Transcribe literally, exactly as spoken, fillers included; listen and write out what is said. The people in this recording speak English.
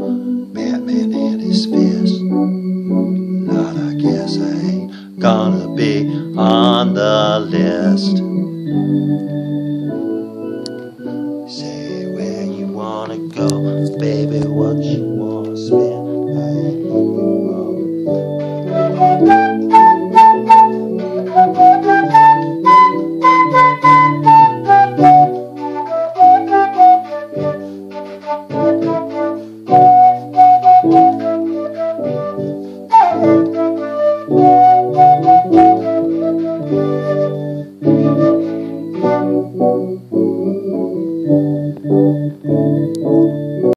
Batman and his fist. Lord, I guess I ain't gonna be on the list.